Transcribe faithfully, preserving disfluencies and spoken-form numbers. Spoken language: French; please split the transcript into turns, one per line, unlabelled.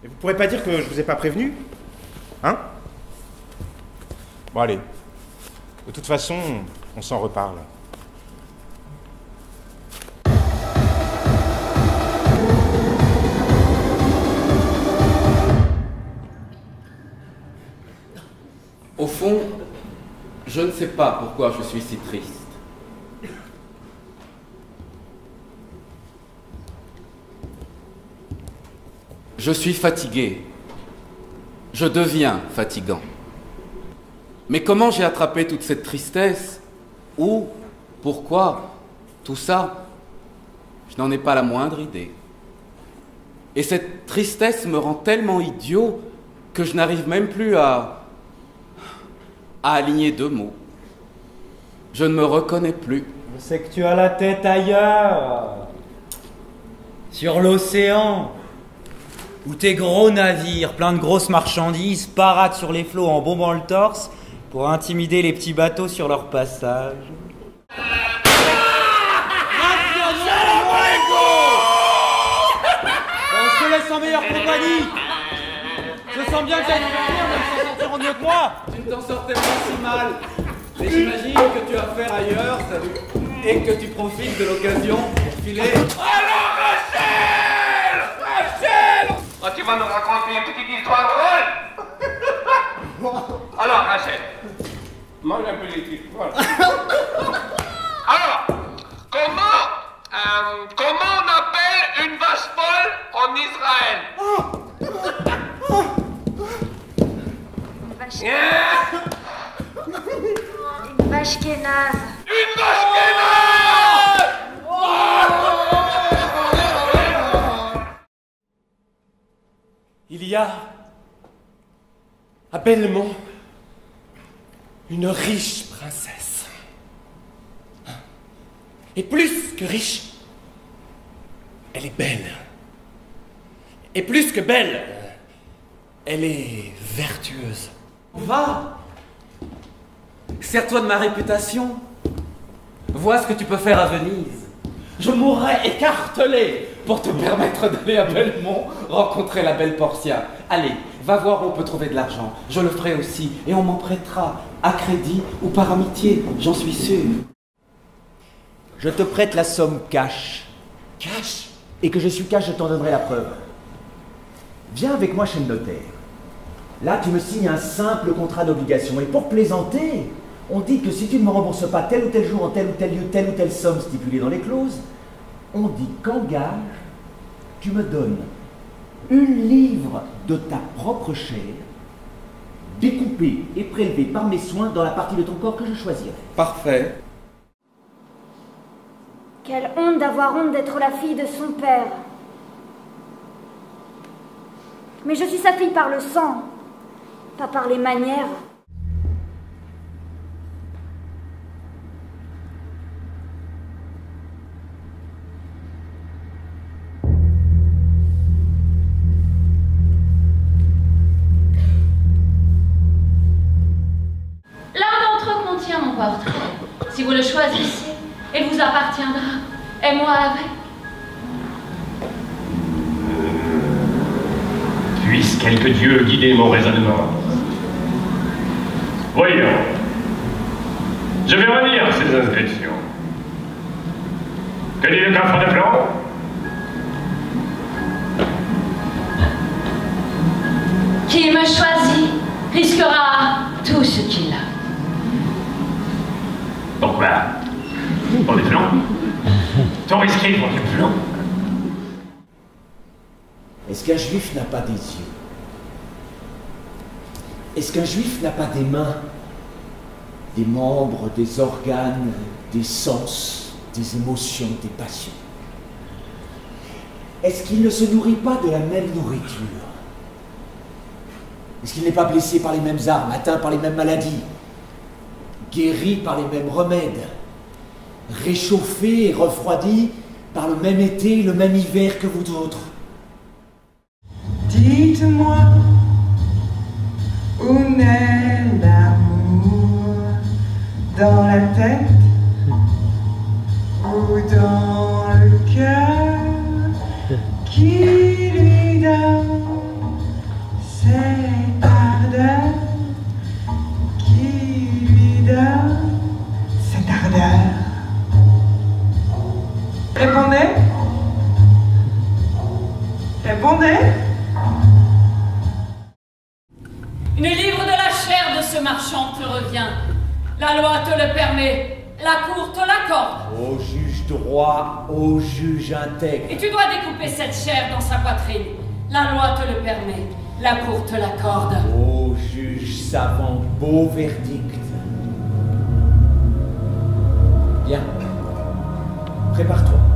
Et vous pourrez pas dire que je vous ai pas prévenu? Hein? Bon, allez. De toute façon, on s'en reparle.
Au fond, je ne sais pas pourquoi je suis si triste. Je suis fatigué. Je deviens fatigant. Mais comment j'ai attrapé toute cette tristesse? Où? Pourquoi? Tout ça? Je n'en ai pas la moindre idée. Et cette tristesse me rend tellement idiot que je n'arrive même plus à... à aligner deux mots. Je ne me reconnais plus.
Je sais que tu as la tête ailleurs. Sur l'océan. Où tes gros navires, pleins de grosses marchandises, paradent sur les flots en bombant le torse pour intimider les petits bateaux sur leur passage. On se laisse en meilleure compagnie. Je sens bien que j'allais venir, même s'en sortiront mieux que moi.
Tu ne t'en sortais pas si mal. Mais j'imagine que tu as affaire ailleurs et que tu profites de l'occasion pour filer.
Alors Rachel! Rachel! Oh, tu vas nous raconter une petite histoire drôle? Alors Rachel, mange un peu les trucs, voilà. Alors, comment, euh, comment on appelle une vache folle en Israël?
Une vache...
Yeah.
Une vache kénaze.
Une vache kénaze!
Il y a à Belmont une riche princesse. Et plus que riche, elle est belle. Et plus que belle, elle est vertueuse.
Va! Sers-toi de ma réputation. Vois ce que tu peux faire à Venise. Je mourrais écartelé pour te permettre d'aller à Belmont rencontrer la belle Portia. Allez, va voir où on peut trouver de l'argent. Je le ferai aussi et on m'en prêtera, à crédit ou par amitié, j'en suis sûr.
Je te prête la somme cash.
Cash?
Et que je suis cash, je t'en donnerai la preuve. Viens avec moi chez le notaire. Là, tu me signes un simple contrat d'obligation. Et pour plaisanter, on dit que si tu ne me rembourses pas tel ou tel jour, en tel ou tel lieu, telle ou telle somme stipulée dans les clauses, on dit qu'en gage, tu me donnes une livre de ta propre chair, découpée et prélevée par mes soins dans la partie de ton corps que je choisirai.
Parfait.
Quelle honte d'avoir honte d'être la fille de son père. Mais je suis sa fille par le sang, pas par les manières.
L'un d'entre eux contient mon portrait. Si vous le choisissez, il vous appartiendra. Et moi avec.
Puisse quelque dieu guider mon raisonnement. Voyons. Je vais relire ces inscriptions. Que dit le coffre de plomb?
Qui me choisit risquera tout ce qu'il a.
Pourquoi? Pour des plombs? T'en risqué pour du plomb?
Est-ce qu'un juif n'a pas des yeux? Est-ce qu'un juif n'a pas des mains, des membres, des organes, des sens, des émotions, des passions? Est-ce qu'il ne se nourrit pas de la même nourriture? Est-ce qu'il n'est pas blessé par les mêmes armes, atteint par les mêmes maladies, guéri par les mêmes remèdes, réchauffé et refroidi par le même été et le même hiver que vous autres?
Dites-moi, où naît l'amour? Dans la tête ou dans le cœur? Qui lui donne Répondez.
Une livre de la chair de ce marchand te revient. La loi te le permet, la cour te l'accorde.
Ô juge droit, ô juge intègre.
Et tu dois découper cette chair dans sa poitrine. La loi te le permet, la cour te l'accorde.
Ô juge savant, beau verdict. Bien. Prépare-toi.